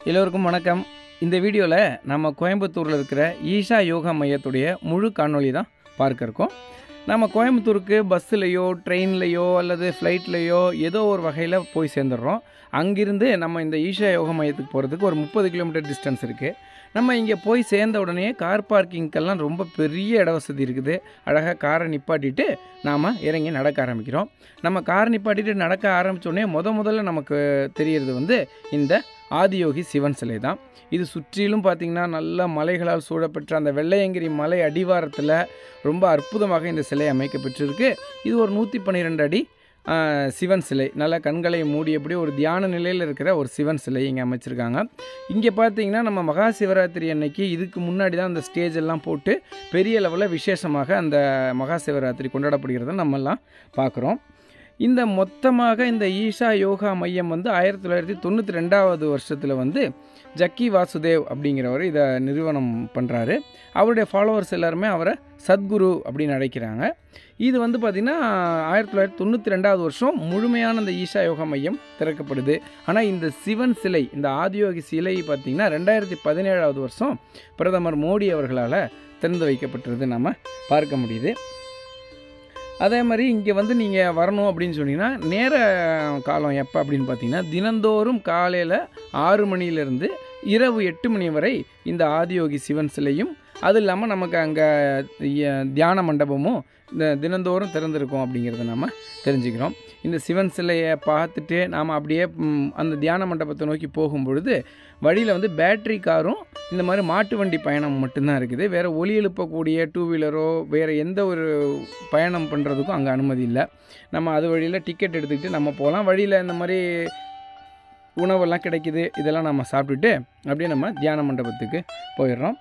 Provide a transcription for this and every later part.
எல்லோருக்கும் வணக்கம். இந்த வீடியோவில் நம்ம கோயம்புத்தூரில் இருக்கிற ஈஷா யோகா மையத்துடைய முழு காணொளி தான் பார்க்க இருக்கோம். நம்ம கோயம்புத்தூருக்கு பஸ்ஸுலேயோ ட்ரெயின்லேயோ அல்லது ஃப்ளைட்லேயோ ஏதோ ஒரு வகையில் போய் சேர்ந்துடுறோம். அங்கிருந்து நம்ம இந்த ஈஷா யோகா மையத்துக்கு போகிறதுக்கு ஒரு 30 கிலோமீட்டர் டிஸ்டன்ஸ் இருக்குது. நம்ம இங்கே போய் சேர்ந்த உடனே கார் பார்க்கிங்க்கெல்லாம் ரொம்ப பெரிய இட வசதி இருக்குது. அழகாக காரை நிப்பாட்டிட்டு நாம் இறங்கி நடக்க ஆரம்பிக்கிறோம். நம்ம காரை நிப்பாட்டிட்டு நடக்க ஆரம்பித்தோடனே முதல்ல நமக்கு தெரியறது இந்த ஆதியோகி சிவன் சிலை தான். இது சுற்றிலும் பார்த்திங்கன்னா நல்ல மலைகளால் சூழப்பெற்ற அந்த வெள்ளையங்கிரி மலை அடிவாரத்தில் ரொம்ப அற்புதமாக இந்த சிலை அமைக்கப்பட்டிருக்கு. இது ஒரு 112 அடி சிவன் சிலை. நல்ல கண்களை மூடியபடி ஒரு தியான நிலையில் இருக்கிற ஒரு சிவன் சிலை இங்கே அமைச்சிருக்காங்க. இங்கே பார்த்திங்கன்னா நம்ம மகா சிவராத்திரி அன்னைக்கு இதுக்கு முன்னாடி தான் அந்த ஸ்டேஜ் எல்லாம் போட்டு பெரிய லெவலில் விசேஷமாக அந்த மகா சிவராத்திரி கொண்டாடப்படுகிறத நம்மெல்லாம் பார்க்குறோம். இந்த மொத்தமாக இந்த ஈஷா யோகா மையம் 1992 வருஷத்தில் ஜக்கி வாசுதேவ் அப்படிங்கிறவர் இதை நிறுவனம் பண்ணுறாரு. அவருடைய ஃபாலோவர்ஸ் எல்லாருமே அவரை சத்குரு அப்படின்னு அழைக்கிறாங்க. இது பார்த்திங்கன்னா 1992 வருஷம் முழுமையான இந்த ஈஷா யோகா மையம் திறக்கப்படுது. ஆனால் இந்த சிவன் சிலை, இந்த ஆதியோகி சிலை பார்த்திங்கன்னா 2017 வருஷம் பிரதமர் மோடி அவர்களால் திறந்து வைக்கப்பட்டிருது நம்ம பார்க்க முடியுது. அதே மாதிரி இங்கே நீங்கள் வரணும் அப்படின்னு சொன்னீங்கன்னா நேர காலம் எப்போ அப்படின்னு பார்த்தீங்கன்னா தினந்தோறும் காலையில் 6 மணியிலேருந்து இரவு 8 மணி வரை இந்த ஆதியோகி சிவன் சிலையும் அது இல்லாமல் நமக்கு அங்கே தியான மண்டபமும் தினந்தோறும் திறந்திருக்கும் அப்படிங்கிறத நம்ம தெரிஞ்சுக்கிறோம். இந்த சிவன் சிலையை பார்த்துட்டு நாம் அப்படியே அந்த தியான மண்டபத்தை நோக்கி போகும்பொழுது வழியில் பேட்ரி காரும் இந்த மாதிரி மாட்டு வண்டி பயணம் மட்டும்தான் இருக்குது. வேறு ஒலி எழுப்பக்கூடிய 2 வீலரோ வேறு எந்த ஒரு பயணம் பண்ணுறதுக்கும் அங்கே அனுமதி இல்லை. நம்ம அது வழியில் டிக்கெட் எடுத்துக்கிட்டு நம்ம போகலாம். வழியில் இந்த மாதிரி உணவெல்லாம் கிடைக்கிது. இதெல்லாம் நம்ம சாப்பிட்டுட்டு அப்படியே நம்ம தியான மண்டபத்துக்கு போயிடுறோம்.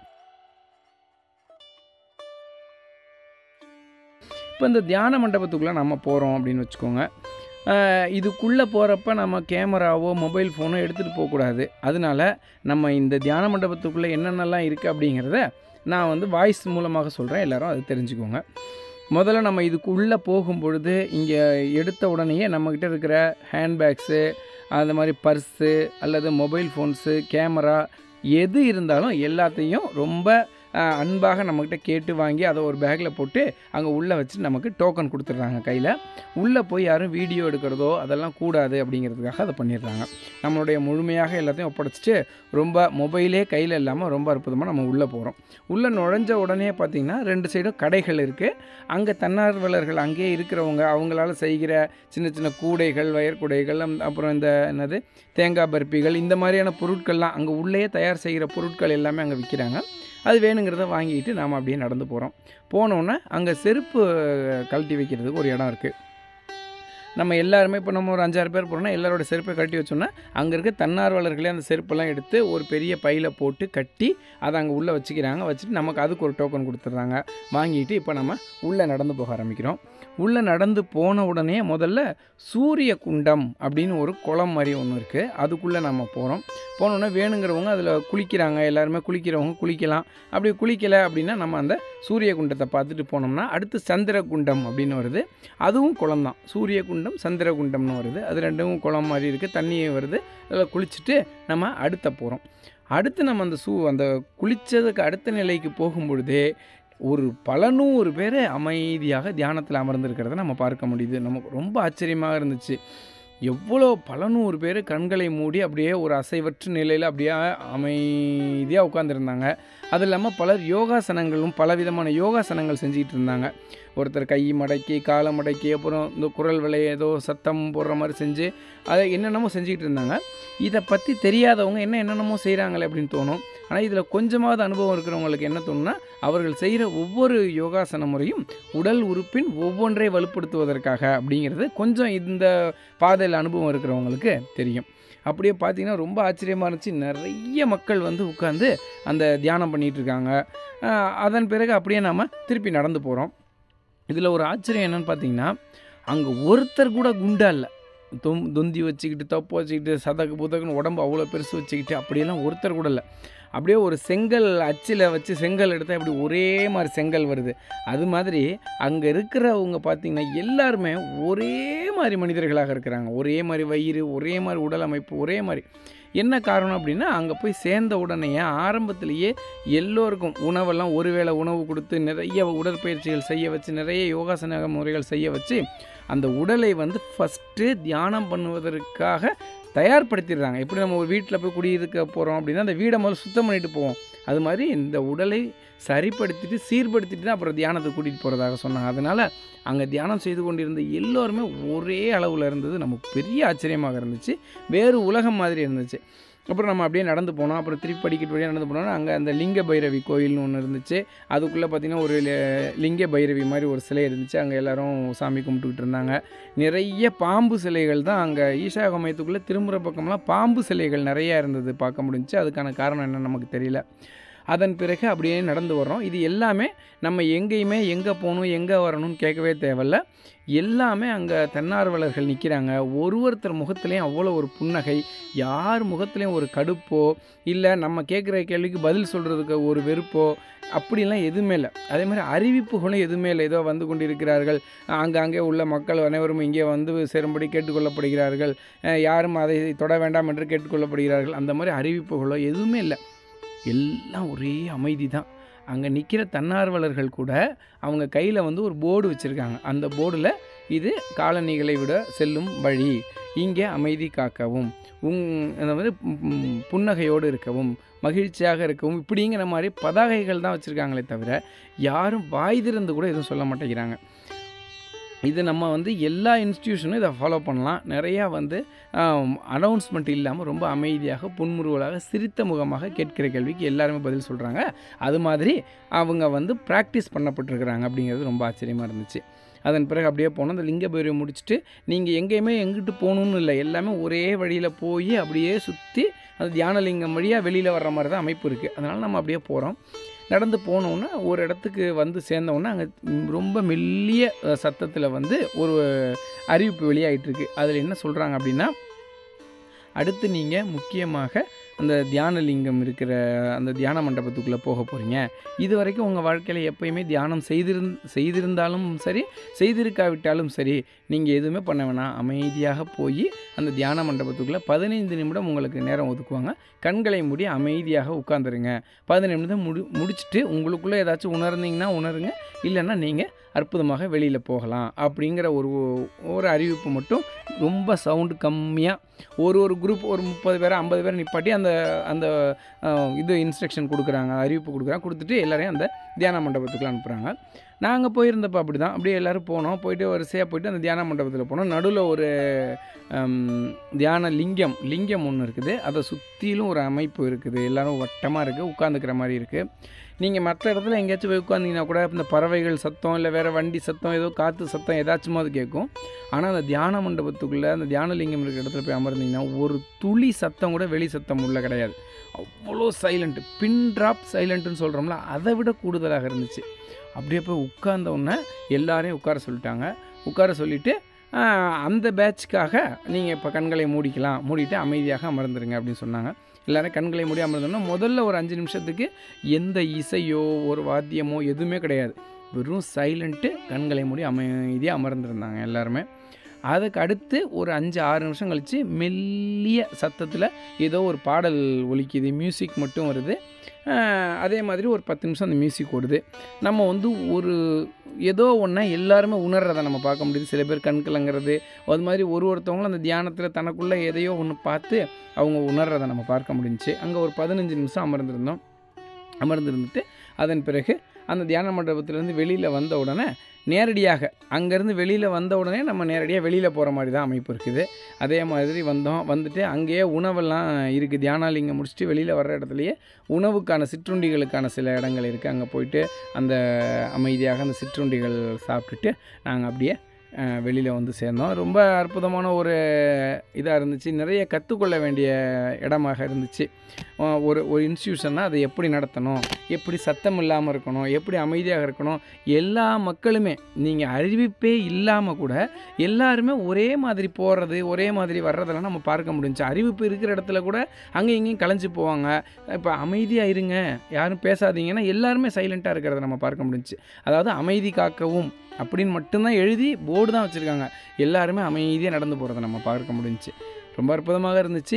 இப்போ இந்த தியான மண்டபத்துக்குள்ளே நம்ம போகிறோம் அப்படின்னு வச்சுக்கோங்க. இதுக்குள்ளே போகிறப்ப நம்ம கேமராவோ மொபைல் ஃபோனோ எடுத்துகிட்டு போகக்கூடாது. அதனால நம்ம இந்த தியான மண்டபத்துக்குள்ளே என்னென்னலாம் இருக்குது அப்படிங்கிறத நான் வாய்ஸ் மூலமாக சொல்கிறேன். எல்லோரும் அது தெரிஞ்சுக்கோங்க. முதல்ல நம்ம இதுக்குள்ளே போகும்பொழுது இங்கே எடுத்த உடனேயே நம்மக்கிட்ட இருக்கிற ஹேண்ட்பேக்ஸு, அந்த மாதிரி பர்ஸு அல்லது மொபைல் ஃபோன்ஸு, கேமரா எது இருந்தாலும் எல்லாத்தையும் ரொம்ப அன்பாக நம்மக்கிட்ட கேட்டு வாங்கி அதை ஒரு பேக்கில் போட்டு அங்கே உள்ளே வச்சு நமக்கு டோக்கன் கொடுத்துட்றாங்க கையில். உள்ளே போய் யாரும் வீடியோ எடுக்கிறதோ அதெல்லாம் கூடாது அப்படிங்கிறதுக்காக அதை பண்ணிடுறாங்க. நம்மளுடைய முழுமையாக எல்லாத்தையும் ஒப்படைச்சிட்டு ரொம்ப மொபைலே கையில் இல்லாமல் ரொம்ப அற்புதமாக நம்ம உள்ளே போகிறோம். உள்ளே நுழைஞ்ச உடனே பார்த்திங்கன்னா 2 சைடும் கடைகள் இருக்குது. அங்கே தன்னார்வலர்கள் அங்கேயே இருக்கிறவங்க அவங்களால செய்கிற சின்ன சின்ன கூடைகள், வயர்கூடைகள், அப்புறம் இந்த தேங்காய் பர்பிகள், இந்த மாதிரியான பொருட்கள்லாம் அங்கே உள்ளே தயார் செய்கிற பொருட்கள் எல்லாமே அங்கே விற்கிறாங்க. அது வேணுங்கிறத வாங்கிட்டு நாம் அப்படியே நடந்து போகிறோம். போனோன்னே அங்கே செருப்பு கழட்டி வைக்கிறதுக்கு ஒரு இடம் இருக்குது. நம்ம எல்லாருமே இப்போ நம்ம ஒரு 5-6 பேர் போகிறோம்னா எல்லாரோட செருப்பை கழட்டி வச்சோன்னா அங்கே இருக்க தன்னார்வலர்களே அந்த செருப்பெல்லாம் எடுத்து ஒரு பெரிய பையில் போட்டு கட்டி அதை அங்கே உள்ளே வச்சுக்கிறாங்க. வச்சுட்டு நமக்கு அதுக்கு ஒரு டோக்கன் கொடுத்துட்றாங்க. வாங்கிட்டு இப்போ நம்ம உள்ளே நடந்து போக ஆரம்பிக்கிறோம். உள்ளே நடந்து போன உடனே முதல்ல சூரிய குண்டம் அப்படின்னு ஒரு குளம் மாதிரி ஒன்று இருக்குது. அதுக்குள்ளே நம்ம போகிறோம். போனோன்னே வேணுங்கிறவங்க அதில் குளிக்கிறாங்க. எல்லாருமே குளிக்கிறவங்க குளிக்கலாம். அப்படி குளிக்கலை அப்படின்னா நம்ம அந்த சூரிய குண்டத்தை பார்த்துட்டு போனோம்னா அடுத்து சந்திர குண்டம் அப்படின்னு வருது. அதுவும் குளம் தான். சூரிய குண்டம், சந்திர குண்டம்னு வருது. அது ரெண்டும் குளம் மாதிரி இருக்குது. தண்ணியும் வருது. அதில் குளிச்சுட்டு நம்ம அடுத்த போகிறோம். அடுத்து நம்ம அந்த குளித்ததுக்கு அடுத்த நிலைக்கு போகும்பொழுதே ஒரு பல 100 பேர் அமைதியாக தியானத்தில் அமர்ந்திருக்கிறத நம்ம பார்க்க முடியுது. நமக்கு ரொம்ப ஆச்சரியமாக இருந்துச்சு. எவ்வளோ பல 100 பேர் கண்களை மூடி அப்படியே ஒரு அசைவற்ற நிலையில் அப்படியே அமைதியாக உட்காந்துருந்தாங்க. அது இல்லாமல் பலர் யோகாசனங்களும் பலவிதமான யோகாசனங்கள் செஞ்சுக்கிட்டு இருந்தாங்க. ஒருத்தர் கை மடக்கி காலை மடக்கி அப்புறம் இந்த குரல் விலை ஏதோ சத்தம் போடுற மாதிரி செஞ்சு அதை என்னென்னமோ செஞ்சுக்கிட்டு இருந்தாங்க. இதை பற்றி தெரியாதவங்க என்னென்னமோ செய்கிறாங்களே அப்படின்னு தோணும். ஆனால் இதில் கொஞ்சமாவது அனுபவம் இருக்கிறவங்களுக்கு என்ன தோணுன்னா அவர்கள் செய்கிற ஒவ்வொரு யோகாசன முறையும் உடல் உறுப்பின் ஒவ்வொன்றை வலுப்படுத்துவதற்காக அப்படிங்கிறது கொஞ்சம் இந்த பாதையில் அனுபவம் இருக்கிறவங்களுக்கு தெரியும். அப்படியே பார்த்திங்கன்னா ரொம்ப ஆச்சரியமாக இருந்துச்சு. நிறைய மக்கள் உட்காந்து அந்த தியானம் பண்ணிகிட்டு இருக்காங்க. அதன் பிறகு அப்படியே நாம் திருப்பி நடந்து போகிறோம். இதில் ஒரு ஆச்சரியம் என்னென்னு பார்த்திங்கன்னா அங்கே ஒருத்தர் கூட குண்டா இல்லை. தொந்தி வச்சுக்கிட்டு தப்பு வச்சுக்கிட்டு சதக்கு புதக்குன்னு உடம்பு அவ்வளோ பெருசு வச்சுக்கிட்டு அப்படியெல்லாம் ஒருத்தர் கூட இல்லை. அப்படியே ஒரு செங்கல் அச்சில் வச்சு செங்கல் எடுத்தால் அப்படி ஒரே மாதிரி செங்கல் வருது. அது மாதிரி அங்கே இருக்கிறவங்க பார்த்திங்கன்னா எல்லாருமே ஒரே மாதிரி மனிதர்களாக இருக்கிறாங்க. ஒரே மாதிரி வயிறு, ஒரே மாதிரி உடல் அமைப்பு, ஒரே மாதிரி என்ன காரணம் அப்படின்னா, அங்கே போய் சேர்ந்த உடனேயே ஆரம்பத்திலேயே எல்லோருக்கும் உணவெல்லாம் ஒரு வேளை உணவு கொடுத்து, நிறைய உடற்பயிற்சிகள் செய்ய வச்சு, நிறைய யோகாசன முறைகள் செய்ய வச்சு, அந்த உடலை வந்து ஃபஸ்ட்டு தியானம் பண்ணுவதற்காக தயார்படுத்திடுறாங்க. எப்படி நம்ம ஒரு வீட்டில் போய் குடியிருக்க போகிறோம் அப்படின்னா, அந்த வீடை முதல்ல சுத்தம் பண்ணிட்டு போவோம். அது மாதிரி இந்த உடலை சரிப்படுத்திட்டு சீர்படுத்திட்டு தான் அப்புறம் தியானத்துக்கு கூட்டிகிட்டு போகிறதாக சொன்னாங்க. அதனால் அங்கே தியானம் செய்து கொண்டிருந்த எல்லோருமே ஒரே அளவில் இருந்தது. நமக்கு பெரிய ஆச்சரியமாக இருந்துச்சு. வேறு உலகம் மாதிரி இருந்துச்சு. அப்புறம் நம்ம அப்படியே நடந்து போனோம். அப்புறம் திருப்பி படிக்கட்டு வழியாக நடந்து போனோம்னா, அங்கே அந்த லிங்க பைரவி கோயில்னு ஒன்று இருந்துச்சு. அதுக்குள்ளே பார்த்திங்கன்னா ஒரு லிங்க பைரவி மாதிரி ஒரு சிலை இருந்துச்சு. அங்கே எல்லோரும் சாமி கும்பிட்டுக்கிட்டு இருந்தாங்க. நிறைய பாம்பு சிலைகள் தான் அங்கே ஈஷா மையத்துக்குள்ளே திரும்புகிற பக்கம்லாம் பாம்பு சிலைகள் நிறையா இருந்தது பார்க்க முடிஞ்சுச்சு. அதுக்கான காரணம் என்னன்னு நமக்கு தெரியல. அதன் பிறகு அப்படியே நடந்து வர்றோம். இது எல்லாமே நம்ம எங்கேயுமே எங்கே போகணும் எங்கே வரணும்னு கேட்கவே தேவையில்ல. எல்லாமே அங்கே தன்னார்வலர்கள் நிற்கிறாங்க. ஒருத்தர் முகத்துலேயும் அவ்வளோ ஒரு புன்னகை, யார் முகத்துலேயும் ஒரு கடுப்போ இல்லை நம்ம கேட்குற கேள்விக்கு பதில் சொல்கிறதுக்கு ஒரு வெறுப்போ அப்படிலாம் எதுவுமே இல்லை. அதே மாதிரி அறிவிப்புகளும் எதுவுமே இல்லை. ஏதோ வந்து கொண்டிருக்கிறார்கள், அங்கங்கே உள்ள மக்கள் அனைவரும் இங்கே வந்து சேரும்படி கேட்டுக்கொள்ளப்படுகிறார்கள், யாரும் அதை தொட வேண்டாம் என்று கேட்டுக்கொள்ளப்படுகிறார்கள், அந்த மாதிரி அறிவிப்புகளோ எதுவுமே இல்லை. எல்லாம் ஒரே அமைதி தான். அங்கே நிற்கிற தன்னார்வலர்கள் கூட அவங்க கையில் வந்து ஒரு போர்டு வச்சுருக்காங்க. அந்த போர்டில் இது காலணிகளை விட செல்லும் வழி, இங்கே அமைதி காக்கவும், அந்த மாதிரி புன்னகையோடு இருக்கவும், மகிழ்ச்சியாக இருக்கவும், இப்படிங்கிற மாதிரி பதாகைகள் தான் வச்சுருக்காங்களே தவிர யாரும் வாய் திறந்து கூட எதுவும் சொல்ல மாட்டேங்கிறாங்க. இது நம்ம வந்து எல்லா இன்ஸ்டியூஷனும் இதை ஃபாலோ பண்ணலாம். நிறையா வந்து அனௌன்ஸ்மெண்ட் இல்லாமல் ரொம்ப அமைதியாக புன்முறுவலாக சிரித்த முகமாக கேட்கிற கேள்விக்கு எல்லாருமே பதில் சொல்கிறாங்க. அது மாதிரி அவங்க வந்து ப்ராக்டிஸ் பண்ணப்பட்டிருக்கிறாங்க அப்படிங்கிறது ரொம்ப ஆச்சரியமாக இருந்துச்சு. அதன் பிறகு அப்படியே போனோம். அந்த லிங்க பைரவி முடிச்சுட்டு நீங்கள் எங்கேயுமே எங்கிட்டு போகணுன்னு இல்லை, எல்லாமே ஒரே வழியில் போய் அப்படியே சுற்றி அந்த தியானலிங்கம் வழியாக வெளியில் வர்ற மாதிரி தான் அமைப்பு இருக்குது. அதனால் நம்ம அப்படியே போகிறோம். நடந்து போனோன்னா ஒரு இடத்துக்கு வந்து சேர்ந்தோன்னா அங்கே ரொம்ப மெல்லிய சத்தத்தில் வந்து ஒரு அறிவிப்பு வெளியாகிட்டுருக்கு. அதில் என்ன சொல்கிறாங்க அப்படின்னா, அடுத்து நீங்கள் முக்கியமாக அந்த தியானலிங்கம் இருக்கிற அந்த தியான மண்டபத்துக்குள்ளே போக போகிறீங்க. இது வரைக்கும் உங்கள் வாழ்க்கையில் எப்போயுமே தியானம் செய்திருந்தாலும் சரி, செய்திருக்காவிட்டாலும் சரி, நீங்கள் எதுவுமே பண்ண வேணாம். அமைதியாக போய் அந்த தியான மண்டபத்துக்குள்ளே 15 நிமிடம் உங்களுக்கு நேரம் ஒதுக்குவாங்க. கண்களை மூடி அமைதியாக உட்காந்துருங்க. 15 நிமிடம் முடிச்சுட்டு உங்களுக்குள்ளே ஏதாச்சும் உணர்ந்தீங்கன்னா உணருங்க, இல்லைன்னா நீங்கள் அற்புதமாக வெளியில் போகலாம் அப்படிங்கிற ஒரு அறிவிப்பு மட்டும் ரொம்ப சவுண்டு கம்மியாக ஒரு குரூப் ஒரு 30 பேர் 50 பேர் நிப்பாட்டி அந்த இது இன்ஸ்ட்ரக்ஷன் கொடுக்குறாங்க, அறிவிப்பு கொடுத்துட்டு எல்லாரையும் அந்த தியான மண்டபத்துக்குள்ளே அனுப்புகிறாங்க. நாங்கள் போயிருந்தப்போ அப்படி தான், அப்படியே எல்லோரும் போனோம். போயிட்டு வரிசையாக போயிட்டு அந்த தியான மண்டபத்தில் போனோம். நடுவில் ஒரு தியான லிங்கம் ஒன்று இருக்குது. அதை சுற்றிலும் ஒரு அமைப்பு இருக்குது. எல்லோரும் வட்டமாக இருக்குது, உட்காந்துக்கிற மாதிரி இருக்குது. நீங்கள் மற்ற இடத்துல எங்கேயாச்சும் போய் உட்காந்திங்கன்னா கூட இந்த பறவைகள் சத்தம் இல்லை வேறு வண்டி சத்தம் ஏதோ காற்று சத்தம் ஏதாச்சும் அது கேட்கும். ஆனால் அந்த தியான மண்டபத்துக்குள்ளே அந்த தியானலிங்கம் இருக்கிற இடத்துல போய் அமர்ந்திங்கன்னா ஒரு துளி சத்தம் கூட வெளி சத்தம் உள்ள கிடையாது. அவ்வளோ சைலண்ட்டு, பின் ட்ராப் சைலண்ட்டுன்னு சொல்கிறோம்ல, அதை விட கூடுதலாக இருந்துச்சு. அப்படியே போய் உட்கார்ந்தோன்னே எல்லாரையும் உட்கார சொல்லிட்டாங்க. உட்கார சொல்லிவிட்டு அந்த பேட்சுக்காக நீங்கள் இப்போ கண்களை மூடிட்டு அமைதியாக அமர்ந்துருங்க அப்படின்னு சொன்னாங்க. எல்லோரும் கண்களை மூடி அமர்ந்தோன்னா முதல்ல ஒரு 5 நிமிஷத்துக்கு எந்த இசையோ ஒரு வாத்தியமோ எதுவுமே கிடையாது. வெறும் சைலண்ட்டு, கண்களை மூடி அமைதியாக அமர்ந்துருந்தாங்க எல்லாருமே. அதுக்கு அடுத்து ஒரு 5-6 நிமிஷம் கழித்து மெல்லிய சத்தத்தில் ஏதோ ஒரு பாடல் ஒலிக்குது, மியூசிக் மட்டும் வருது. அதே மாதிரி ஒரு 10 நிமிஷம் அந்த மியூசிக் ஓடுது. நம்ம வந்து ஒரு ஏதோ ஒன்றை எல்லாருமே உணர்றதை நம்ம பார்க்க முடியுது. சில பேர் கண் கலங்கிறது, அது மாதிரி ஒருத்தவங்களும் அந்த தியானத்தில் தனக்குள்ளே எதையோ ஒன்று பார்த்து அவங்க உணர்றதை நம்ம பார்க்க முடிஞ்சிச்சு. அங்கே ஒரு 15 நிமிஷம் அமர்ந்திருந்துட்டு அதன் பிறகு அந்த தியான மண்டபத்திலேருந்து வெளியில் வந்த உடனே நேரடியாக அங்கேருந்து வெளியில் வந்த உடனே நம்ம நேரடியாக வெளியில் போகிற மாதிரி தான் அமைப்பு இருக்குது. அதே மாதிரி வந்துட்டு அங்கேயே உணவெல்லாம் இருக்குது. தியானலிங்கம் முடிச்சுட்டு வெளியில் வர்ற இடத்துலையே உணவுக்கான சிற்றுண்டிகளுக்கான சில இடங்கள் இருக்குது. அங்கே போயிட்டு அந்த அமைதியாக அந்த சிற்றுண்டிகள் சாப்பிட்டுட்டு நாங்கள் அப்படியே வெளியில் வந்து சேர்ந்தோம். ரொம்ப அற்புதமான ஒரு இதாக இருந்துச்சு. நிறைய கற்றுக்கொள்ள வேண்டிய இடமாக இருந்துச்சு. ஒரு இன்ஸ்டியூஷன்னா அதை எப்படி நடத்தணும், எப்படி சத்தம் இல்லாமல் இருக்கணும், எப்படி அமைதியாக இருக்கணும், எல்லா மக்களுமே நீங்கள் அறிவிப்பே இல்லாமல் கூட எல்லாருமே ஒரே மாதிரி போகிறது ஒரே மாதிரி வர்றதெல்லாம் நம்ம பார்க்க முடிஞ்சிச்சு. அறிவிப்பு இருக்கிற இடத்துல கூட அங்கே இங்கேயும் கலைஞ்சு போவாங்க. இப்போ அமைதியாக இருங்க, யாரும் பேசாதீங்கன்னா எல்லாருமே சைலண்ட்டாக இருக்கிறத நம்ம பார்க்க முடிஞ்சிச்சு. அதாவது அமைதி காக்கவும் அப்படின்னு மட்டும்தான் எழுதி போர்டு தான் வச்சுருக்காங்க. எல்லாருமே அமைதியாக நடந்து போகிறத நம்ம பார்க்க முடிஞ்சிச்சு. ரொம்ப அற்புதமாக இருந்துச்சு.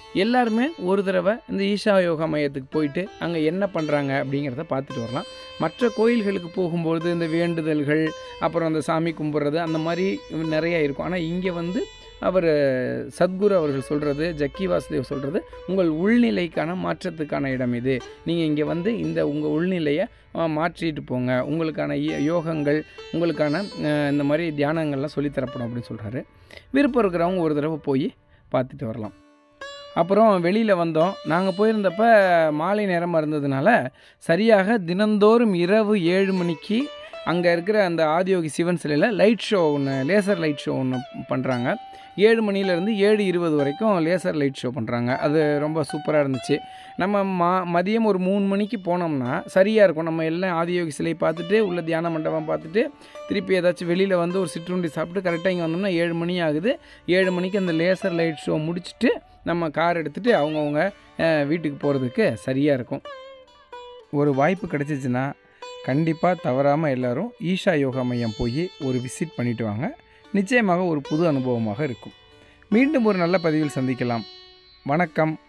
எல்லாருமே ஒரு தடவை இந்த ஈஷா யோகா மையத்துக்கு போயிட்டு அங்கே என்ன பண்ணுறாங்க அப்படிங்கிறத பார்த்துட்டு வரலாம். மற்ற கோயில்களுக்கு போகும்பொழுது இந்த வேண்டுதல்கள், அப்புறம் அந்த சாமி கும்பிட்றது அந்த மாதிரி நிறையா இருக்கும். ஆனால் இங்கே வந்து அவர் சத்குரு அவர்கள் சொல்கிறது, ஜக்கி வாசுதேவ் சொல்கிறது, உங்கள் உள்நிலைக்கான மாற்றத்துக்கான இடம் இது. நீங்கள் இங்கே வந்து இந்த உங்கள் உள்நிலையை மாற்றிட்டு போங்க, உங்களுக்கான யோகங்கள், உங்களுக்கான இந்த மாதிரி தியானங்கள்லாம் சொல்லித்தரப்படும் அப்படின்னு சொல்கிறாரு. விருப்பம் இருக்கிறவங்க ஒரு தடவை போய் பார்த்துட்டு வரலாம். அப்புறம் வெளியில் வந்தோம். நாங்கள் போயிருந்தப்ப மாலை நேரமாக இருந்ததுனால சரியாக தினந்தோறும் இரவு 7 மணிக்கு அங்கே இருக்கிற அந்த ஆதியோகி சிவன் சிலையில் லைட் ஷோ ஒன்று, லேசர் லைட் ஷோ ஒன்று பண்ணுறாங்க. 7 மணிலேருந்து 7:20 வரைக்கும் லேசர் லைட் ஷோ பண்ணுறாங்க. அது ரொம்ப சூப்பராக இருந்துச்சு. நம்ம மதியம் ஒரு 3 மணிக்கு போனோம்னா சரியாக இருக்கும். நம்ம எல்லாம் ஆதியோகி சிலை பார்த்துட்டு, உள்ள தியான மண்டபம் பார்த்துட்டு, திருப்பி ஏதாச்சும் வெளியில் வந்து ஒரு சிற்றுண்டி சாப்பிட்டு கரெக்டாக இங்கே வந்தோம்னா 7 மணி ஆகுது. 7 மணிக்கு அந்த லேசர் லைட் ஷோ முடிச்சுட்டு நம்ம கார் எடுத்துகிட்டு அவங்கவுங்க வீட்டுக்கு போகிறதுக்கு சரியாக இருக்கும். ஒரு வாய்ப்பு கிடச்சிச்சின்னா கண்டிப்பாக தவறாமல் எல்லோரும் ஈஷா யோகா மையம் போய் ஒரு விசிட் பண்ணிவிட்டு வாங்க. நிச்சயமாக ஒரு புது அனுபவமாக இருக்கும். மீண்டும் ஒரு நல்ல பதிவில் சந்திக்கலாம். வணக்கம்.